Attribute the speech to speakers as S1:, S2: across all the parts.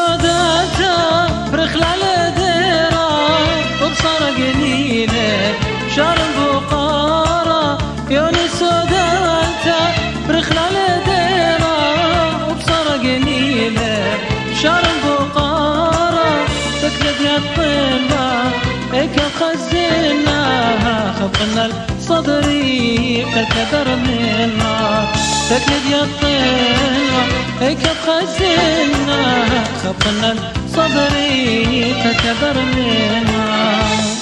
S1: سوداتا برخلال ديرا وبصار قليلة شرب وقارة يوني سوداتا برخلال ديرا وبصار قليلة شرب وقارة تكلد يا الطيبة هيك خزناها خفنا صدري كالكدر منا تكلد يا الطيبة هيك خزناها خفنا صدري كالكدر منا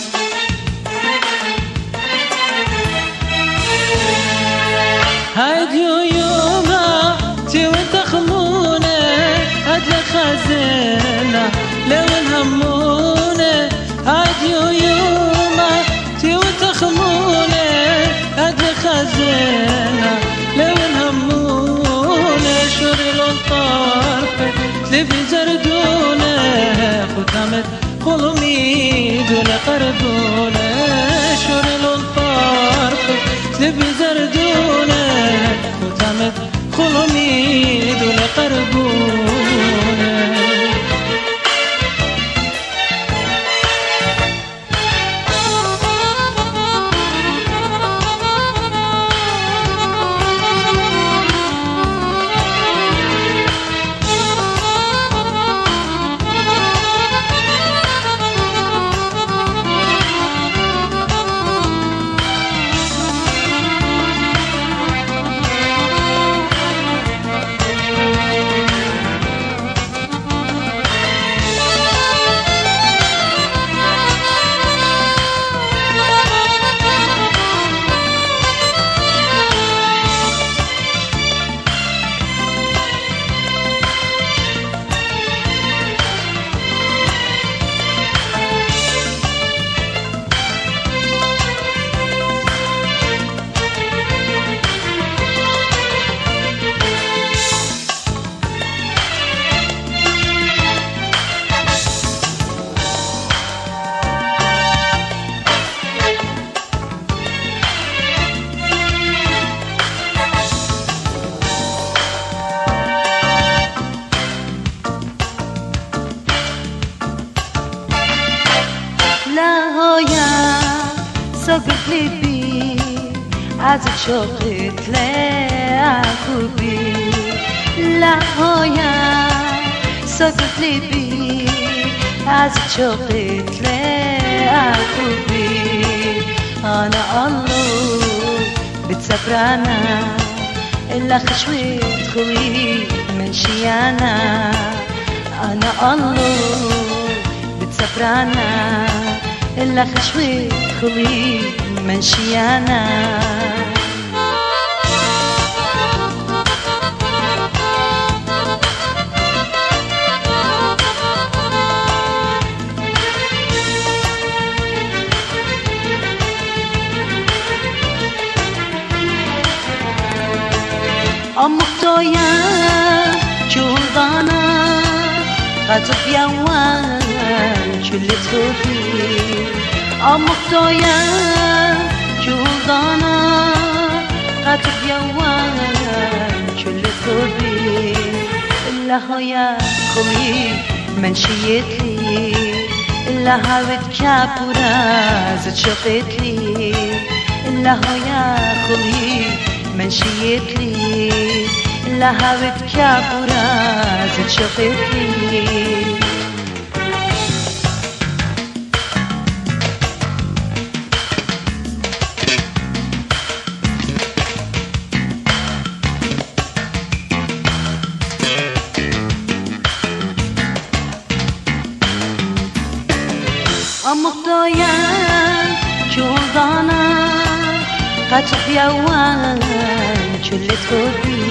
S1: هايديو يوما تيو تخمونة أدل خزنة لو الهمونة هايديو يوما تيو تخمونة أدل خزنة لو الهمونة شوري لون طرفة تلفي زردونة ختامت خلومي دون قربونة شوري لون طرفة تلفي زردونة ختامت خلومي دون قربونة
S2: صقت لبي عزت شوقت لعكوبي لا هويا صقت لبي عزت شوقت لعكوبي أنا الله بتسبرانا إلا خشوت خوي من شيانا أنا الله بتسبرانا إلا خشوت خوي من شيانا أمطويا جولدانا غطف يوان شلت خوفي أمطويا جولدانا غطف يوان شلت خوفي إلا هيا خوي من شيتلي إلا هاوت كابورا زد شقتلي إلا هيا خوي من شيتلي إلا هاوت كابورا زد شقتلي أمطويا جولدانا قطف يوان شلت خوبي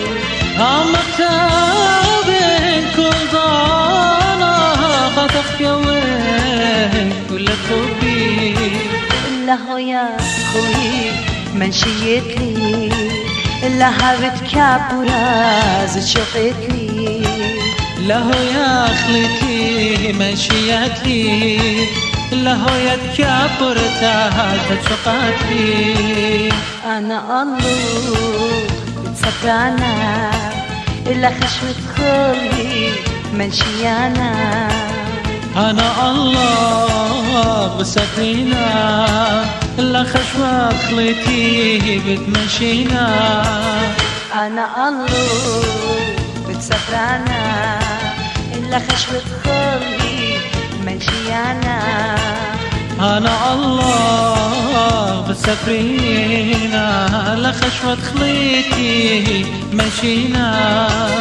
S1: أمطابين كولدانا قطف يوان شلت خوبي
S2: إلا هيا خوي من شيتلي إلا هاوت كابورا زد شقتلي
S1: له يا خلتي مشيتلي له يتكبرتها تشقتلي
S2: أنا الله بتسبرانا إلا خشوة خلي منشيانا
S1: أنا الله بسفينة لا خشوة خليتي بتمشينا
S2: أنا الله بتسفرانا إلا خشوة خلي منشيانا
S1: أنا الله بسفينة لا خشوة خليتي مشينا